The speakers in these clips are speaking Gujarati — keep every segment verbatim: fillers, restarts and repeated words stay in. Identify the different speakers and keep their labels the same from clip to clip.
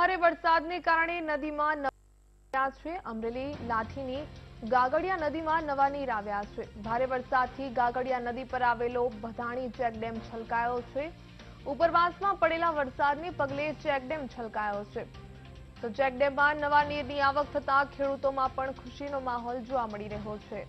Speaker 1: ભારે વરસાદને કારણે નદીમાં નવા છે। અમરેલી લાઠીની ગાગડિયા નદીમાં નવા નીર આવ્યા છે। ભારે વરસાદથી ગાગડિયા નદી પર આવેલો બધાણી ચેકડેમ છલકાયો છે। ઉપરવાસમાં પડેલા વરસાદને પગલે ચેકડેમ છલકાયો છે। તો ચેકડેમમાં નવા નીરની આવક થતા ખેડૂતોમાં પણ ખુશીનો માહોલ જોવા મળી રહ્યો છે।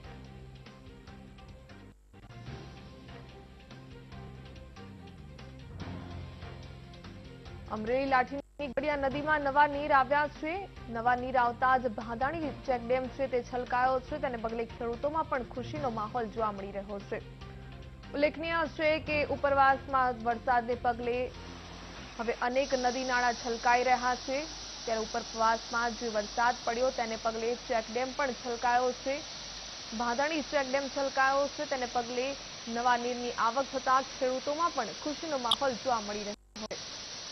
Speaker 1: અમરેલી લાઠીની ગાગડિયા નદીમાં નવા નીર આવ્યા છે। નવા નીર આવતા જ ભાદાણી ચેકડેમ છે તે છલકાયો છે, તેને પગલે ખેડૂતોમાં પણ ખુશીનો માહોલ જોવા મળી રહ્યો છે। ઉલ્લેખનીય છે કે ઉપરવાસમાં વરસાદને પગલે હવે અનેક નદી નાળા છલકાઈ રહ્યા છે, ત્યારે ઉપરવાસમાં જે વરસાદ પડ્યો તેને પગલે ચેકડેમ પણ છલકાયો છે। ભાદાણી ચેકડેમ છલકાયો છે, તેને પગલે નવા નીરની આવક થતા ખેડૂતોમાં પણ ખુશીનો માહોલ જોવા મળી રહ્યો છે।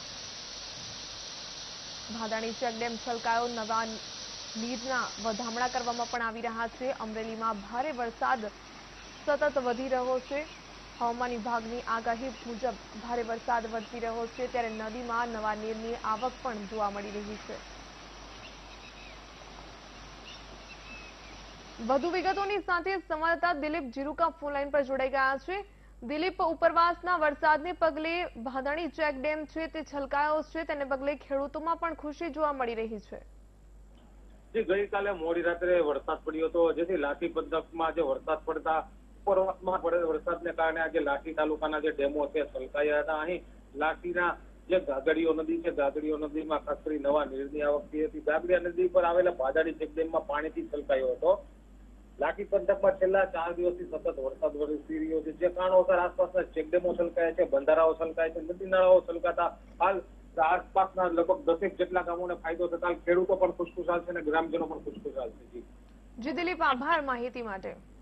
Speaker 1: ભાદાણી ચેકડેમ છલકાયો, નવા નીરના વધામણા કરવામાં પણ આવી રહ્યા છે। અમરેલીમાં ભારે વરસાદ સતત વધી રહ્યો છે। હવામાન વિભાગની આગાહી મુજબ ભારે વરસાદ વરસી રહ્યો છે, ત્યારે નદીમાં નવા નીરની આવક પણ જોવા મળી રહી છે। વધુ વિગતોની સાથે સંવાદદાતા દિલીપ જીરુકા ફોન લાઈન પર જોડાઈ ગયા છે। દિલીપ, ઉપરવાસના વરસાદને પગલે ભાદાણી ચેકડેમ છે તે છલકાયો છે, તેને પગલે ખેડૂતોમાં પણ ખુશી જોવા મળી રહી છે।
Speaker 2: જે ગઈકાલે મોડી રાત્રે વરસાદ પડ્યો હતો, જેથી લાઠી પંથકમાં જે વરસાદ પડતા ઉપરવાસમાં પડેલ વરસાદને કારણે આજે લાઠી તાલુકાના જે ડેમો છે છલકાયા હતા। અહીં લાઠીના જે ગાગડીયો નદી છે, ગાગડીયો નદીમાં ખાસ કરી નવા નીરની આવક થઈ હતી। ગાગડીયા નદી પર આવેલા ભાદાણી ચેકડેમમાં પાણીથી છલકાયો હતો। લાઠી પંથકમાં છેલ્લા ચાર દિવસથી સતત વરસાદ વરસી રહ્યો છે, જે કારણોસર આસપાસના ચેકડેમો છલકાયા છે, બંધારાઓ છલકાયા છે, નદી નાળાઓ છલકાતા હાલ આસપાસના લગભગ દસેક જેટલા ગામોને ફાયદો થતા ખેડૂતો પણ ખુશખુશાલ છે અને ગ્રામજનો પણ ખુશખુશાલ છે।
Speaker 1: જી દિલીપ, આભાર માહિતી માટે।